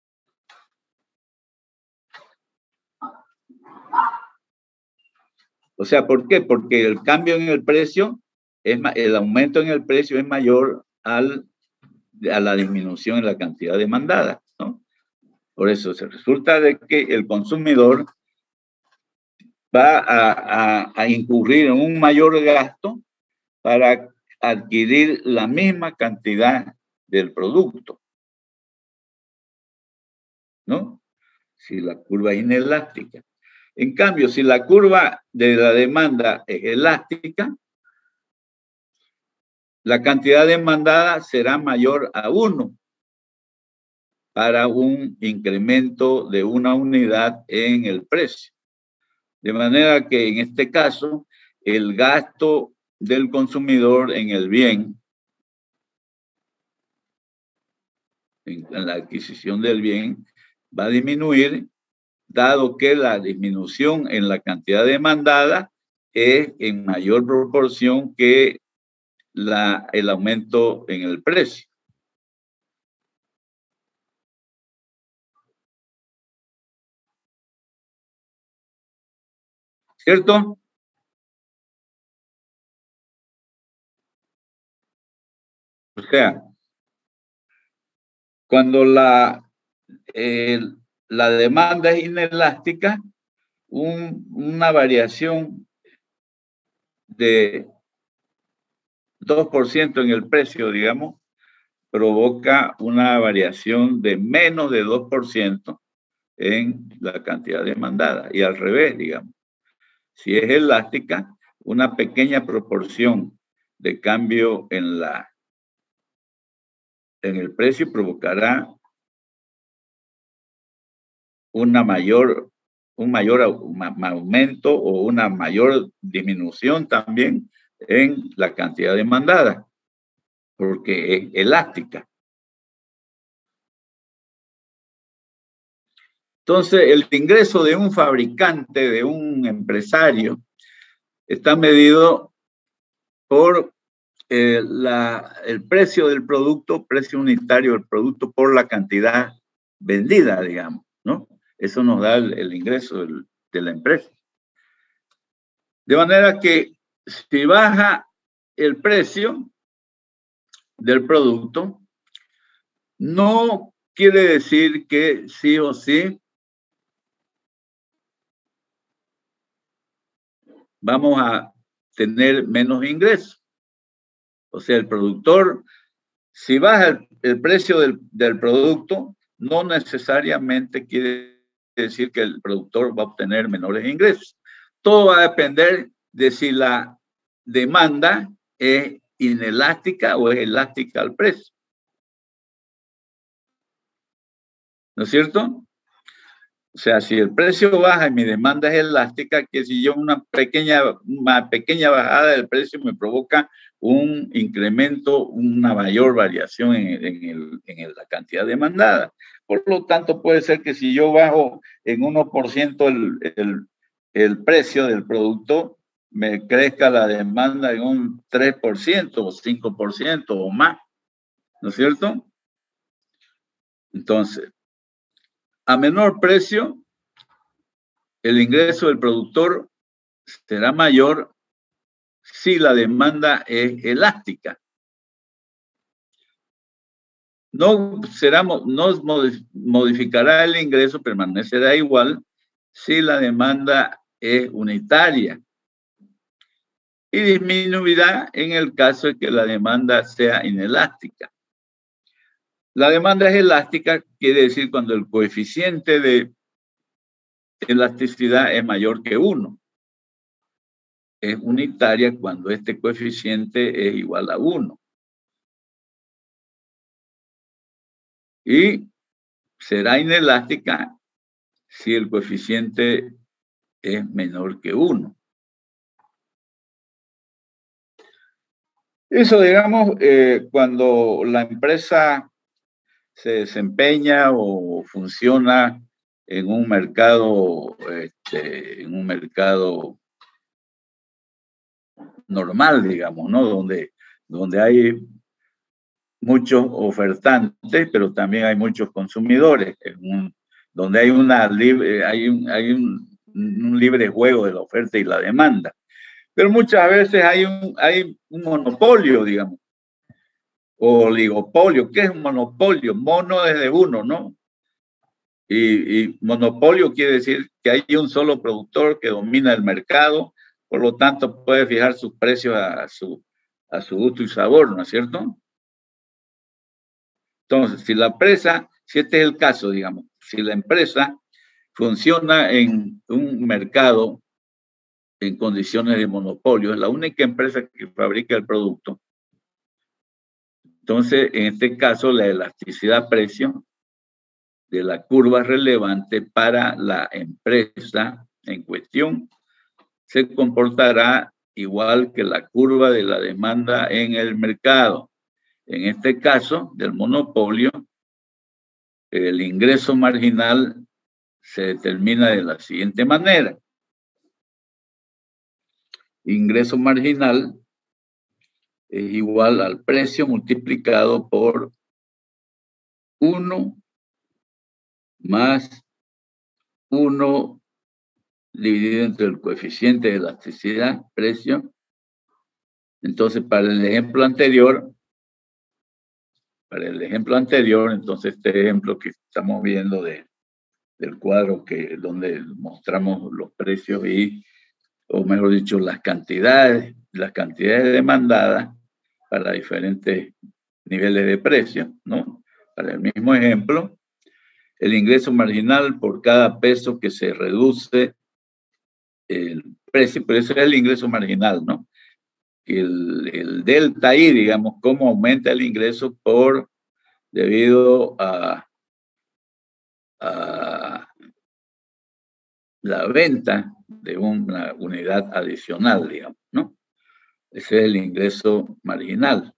O sea, ¿por qué? Porque el cambio en el precio, es el aumento en el precio es mayor al, a la disminución en la cantidad demandada, ¿no? Por eso se resulta de que el consumidor va a, a, a incurrir en un mayor gasto para adquirir la misma cantidad del producto, ¿no? Si la curva es inelástica. En cambio, si la curva de la demanda es elástica, la cantidad demandada será mayor a uno para un incremento de una unidad en el precio. De manera que en este caso, el gasto del consumidor en el bien, en la adquisición del bien, va a disminuir, dado que la disminución en la cantidad demandada es en mayor proporción que la, el aumento en el precio. ¿Cierto? O sea, cuando la, eh, la demanda es inelástica, un, una variación de dos por ciento en el precio, digamos, provoca una variación de menos de dos por ciento en la cantidad demandada. Y al revés, digamos. Si es elástica, una pequeña proporción de cambio en, la, en el precio provocará una mayor, un mayor aumento o una mayor disminución también en la cantidad demandada, porque es elástica. Entonces, el ingreso de un fabricante, de un empresario, está medido por eh, la, el precio del producto, precio unitario del producto por la cantidad vendida, digamos, ¿no? Eso nos da el, el ingreso del, de la empresa. De manera que si baja el precio del producto, no quiere decir que sí o sí vamos a tener menos ingresos. O sea, el productor, si baja el, el precio del, del producto, no necesariamente quiere decir que el productor va a obtener menores ingresos. Todo va a depender de si la demanda es inelástica o es elástica al precio. ¿No es cierto? O sea, si el precio baja y mi demanda es elástica, que si yo una pequeña, una pequeña bajada del precio me provoca un incremento, una mayor variación en, en, el, en la cantidad demandada. Por lo tanto, puede ser que si yo bajo en uno por ciento el, el, el precio del producto, me crezca la demanda en un tres por ciento o cinco por ciento o más. ¿No es cierto? Entonces, a menor precio, el ingreso del productor será mayor si la demanda es elástica. no, será, no modificará el ingreso, permanecerá igual si la demanda es unitaria y disminuirá en el caso de que la demanda sea inelástica. La demanda es elástica, quiere decir cuando el coeficiente de elasticidad es mayor que uno. Es unitaria cuando este coeficiente es igual a uno. Y será inelástica si el coeficiente es menor que uno. Eso, digamos, eh, cuando la empresa se desempeña o funciona en un mercado, este, en un mercado normal, digamos, ¿no? Donde, donde hay muchos ofertantes, pero también hay muchos consumidores, un, donde hay, una libre, hay, un, hay un, un libre juego de la oferta y la demanda. Pero muchas veces hay un, hay un monopolio, digamos, o oligopolio. ¿Qué es un monopolio? Mono es de uno, ¿no? Y, y monopolio quiere decir que hay un solo productor que domina el mercado, por lo tanto puede fijar sus precios a su, a su gusto y sabor, ¿no es cierto? Entonces, si la empresa, si este es el caso, digamos, si la empresa funciona en un mercado en condiciones de monopolio, es la única empresa que fabrica el producto, entonces, en este caso, la elasticidad precio de la curva relevante para la empresa en cuestión se comportará igual que la curva de la demanda en el mercado. En este caso, del monopolio, el ingreso marginal se determina de la siguiente manera. Ingreso marginal es igual al precio multiplicado por uno más uno dividido entre el coeficiente de elasticidad, precio. Entonces, para el ejemplo anterior, para el ejemplo anterior, entonces este ejemplo que estamos viendo de, del cuadro que, donde mostramos los precios y, o mejor dicho, las cantidades, las cantidades demandadas para diferentes niveles de precio, ¿no? Para el mismo ejemplo, el ingreso marginal por cada peso que se reduce el precio, pero eso es el ingreso marginal, ¿no? El, el delta I, digamos, cómo aumenta el ingreso por debido a, a la venta de una unidad adicional, digamos, ¿no? Ese es el ingreso marginal.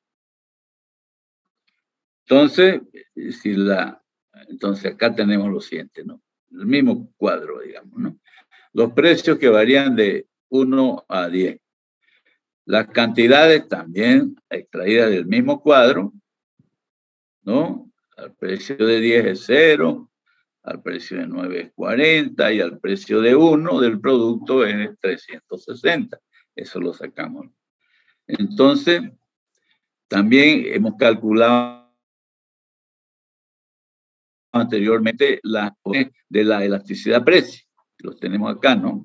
Entonces, si la, entonces acá tenemos lo siguiente, ¿no? El mismo cuadro, digamos, ¿no? Los precios que varían de uno a diez. Las cantidades también extraídas del mismo cuadro, ¿no? Al precio de diez es cero, al precio de nueve es cuarenta y al precio de uno del producto es trescientos sesenta. Eso lo sacamos. Entonces, también hemos calculado anteriormente la de la elasticidad precio. Los tenemos acá, ¿no?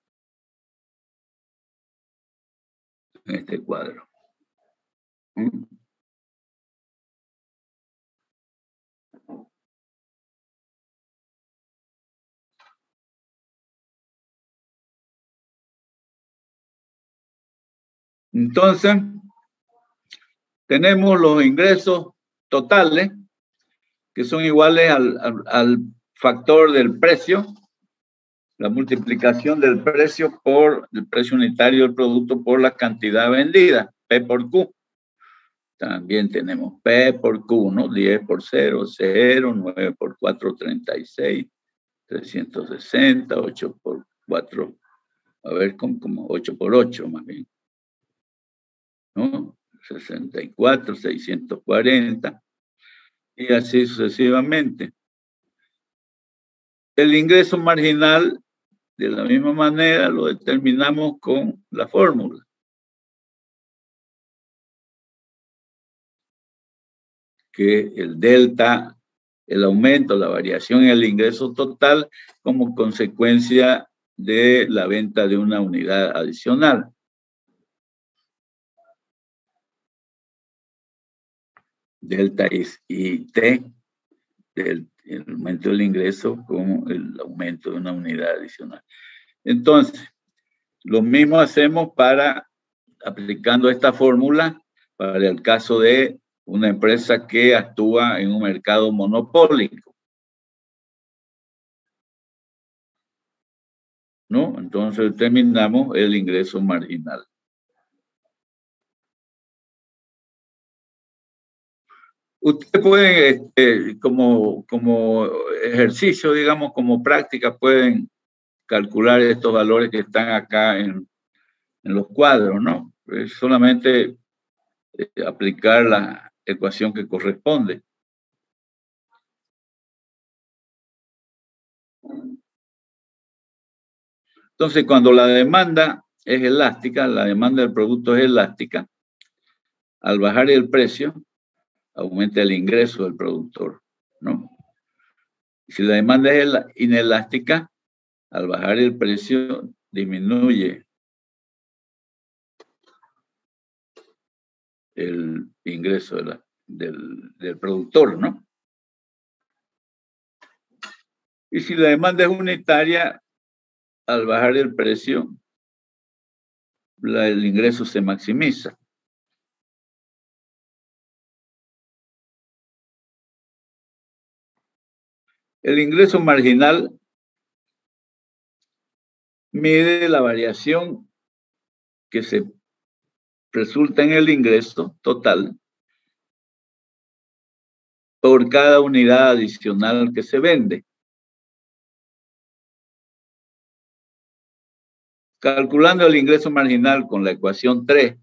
En este cuadro. ¿Mm? Entonces, tenemos los ingresos totales que son iguales al, al, al factor del precio, la multiplicación del precio por el precio unitario del producto por la cantidad vendida, P por Q. También tenemos P por Q, ¿no? diez por cero, cero, nueve por cuatro, treinta y seis, trescientos sesenta, ocho por cuatro, a ver, como, como ocho por ocho más bien, ¿no? sesenta y cuatro, seiscientos cuarenta, y así sucesivamente. El ingreso marginal, de la misma manera, lo determinamos con la fórmula. que el delta, el aumento, la variación en el ingreso total como consecuencia de la venta de una unidad adicional. Delta es I T, del el aumento del ingreso con el aumento de una unidad adicional. Entonces, lo mismo hacemos para, aplicando esta fórmula, para el caso de una empresa que actúa en un mercado monopólico, ¿no? Entonces, determinamos el ingreso marginal. Ustedes pueden, este, como, como ejercicio, digamos, como práctica, pueden calcular estos valores que están acá en, en los cuadros, ¿no? Es solamente eh, aplicar la ecuación que corresponde. Entonces, cuando la demanda es elástica, la demanda del producto es elástica, al bajar el precio, aumenta el ingreso del productor, ¿no? Si la demanda es inelástica, al bajar el precio, disminuye el ingreso de la, del, del productor, ¿no? Y si la demanda es unitaria, al bajar el precio, la, el ingreso se maximiza. El ingreso marginal mide la variación que se resulta en el ingreso total por cada unidad adicional que se vende. Calculando el ingreso marginal con la ecuación tres,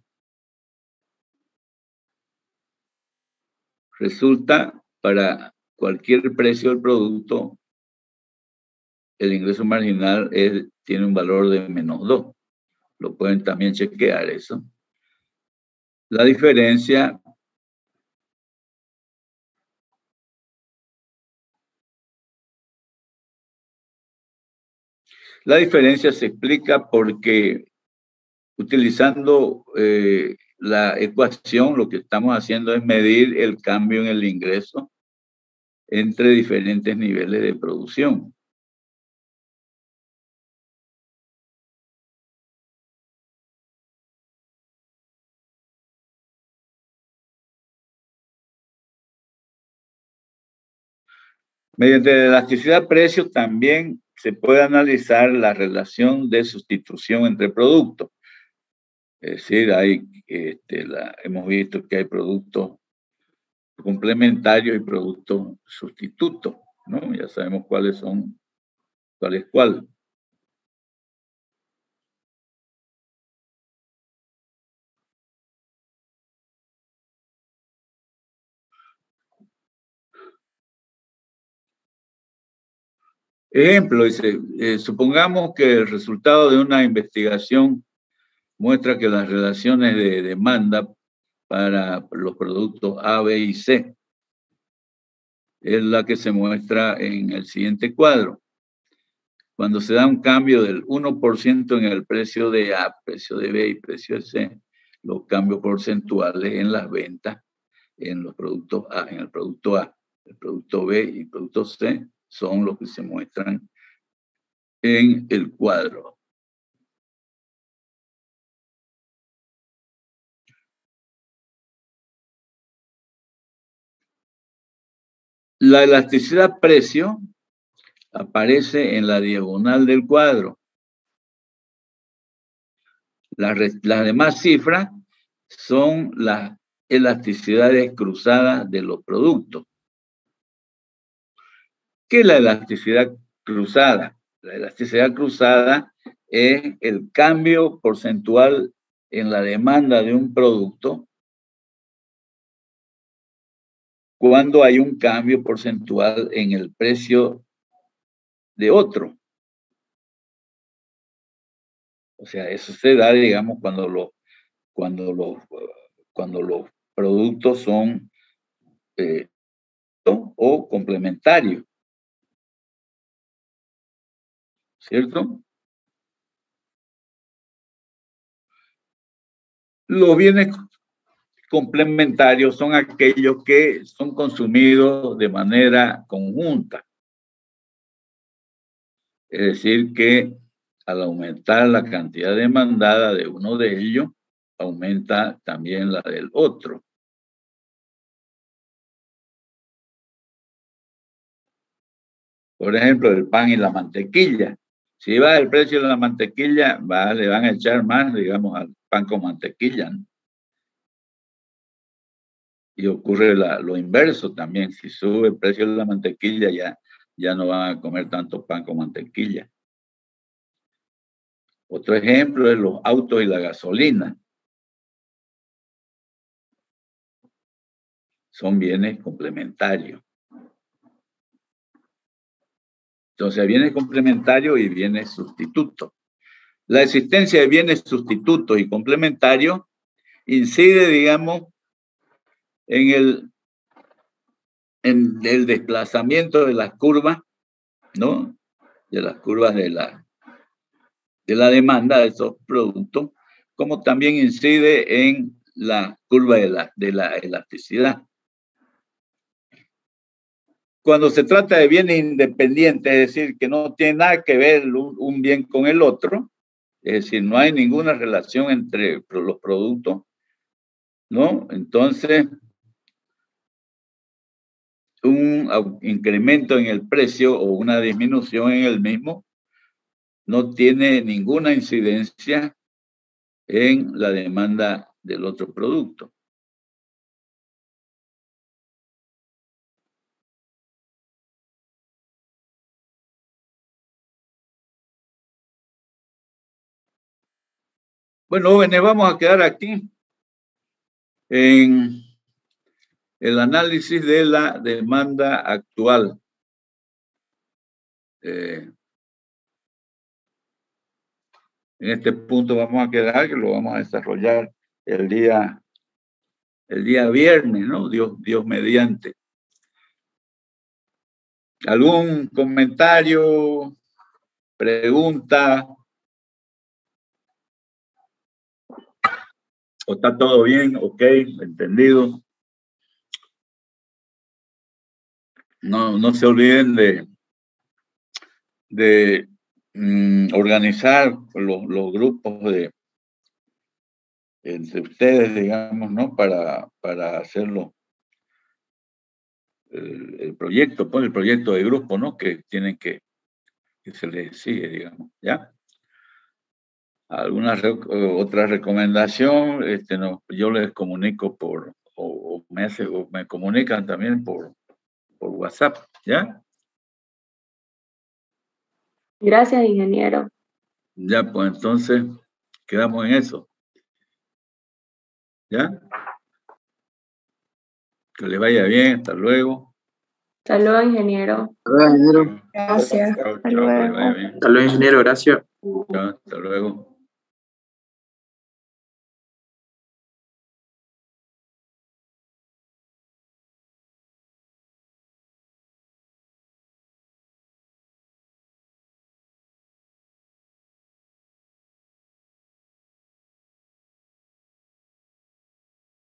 resulta para cualquier precio del producto, el ingreso marginal es, tiene un valor de menos dos. Lo pueden también chequear eso. La diferencia La diferencia se explica porque utilizando eh, la ecuación, lo que estamos haciendo es medir el cambio en el ingreso entre diferentes niveles de producción. Mediante la elasticidad de precios también se puede analizar la relación de sustitución entre productos. Es decir, hay, este, la, hemos visto que hay productos complementarios y productos sustitutos, ¿no? Ya sabemos cuáles son, cuál es cuál. Ejemplo, dice, eh, supongamos que el resultado de una investigación muestra que las relaciones de demanda para los productos A, B y C es la que se muestra en el siguiente cuadro. Cuando se da un cambio del uno por ciento en el precio de A, precio de B y precio de C, los cambios porcentuales en las ventas en los productos A, en el producto A, el producto B y el producto C son los que se muestran en el cuadro. La elasticidad precio aparece en la diagonal del cuadro. Las, las demás cifras son las elasticidades cruzadas de los productos. ¿Qué es la elasticidad cruzada? La elasticidad cruzada es el cambio porcentual en la demanda de un producto cuando hay un cambio porcentual en el precio de otro. O sea, eso se da, digamos, cuando los, cuando los, cuando los productos son eh, o complementario, ¿cierto? Los bienes complementarios son aquellos que son consumidos de manera conjunta. Es decir, que al aumentar la cantidad demandada de uno de ellos, aumenta también la del otro. Por ejemplo, el pan y la mantequilla. Si baja el precio de la mantequilla, va, le van a echar más, digamos, al pan con mantequilla, ¿no? Y ocurre la, lo inverso también. Si sube el precio de la mantequilla, ya, ya no van a comer tanto pan con mantequilla. Otro ejemplo es los autos y la gasolina. Son bienes complementarios. Entonces, bienes complementarios y bienes sustitutos. La existencia de bienes sustitutos y complementarios incide, digamos, en el, en el desplazamiento de las curvas, ¿no? De las curvas de la, de la demanda de esos productos, como también incide en la curva de la, de la elasticidad. Cuando se trata de bienes independientes, es decir, que no tiene nada que ver un, un bien con el otro, es decir, no hay ninguna relación entre los productos, ¿no? Entonces, un incremento en el precio o una disminución en el mismo no tiene ninguna incidencia en la demanda del otro producto. Bueno, jóvenes, vamos a quedar aquí en el análisis de la demanda actual. Eh, en este punto vamos a quedar, que lo vamos a desarrollar el día, el día viernes, ¿no? Dios, Dios mediante. ¿Algún comentario, pregunta? ¿O está todo bien? Ok, entendido. No, no se olviden de, de mm, organizar los, los grupos de entre ustedes, digamos, ¿no? Para, para hacerlo. El, el proyecto, pues el proyecto de grupo, ¿no? Que tienen que, que se les sigue, digamos, ¿ya? ¿Alguna re, otra recomendación? Este, no, yo les comunico por, o, o, me hace, o me comunican también por, por WhatsApp, ¿ya? Gracias, ingeniero. Ya, pues entonces quedamos en eso. ¿Ya? Que le vaya bien, hasta luego. Hasta luego, ingeniero. Hasta luego, ingeniero. Gracias. Chao, Hasta chao, luego. que le vaya bien. Hasta luego, ingeniero. Gracias. Chao, hasta luego.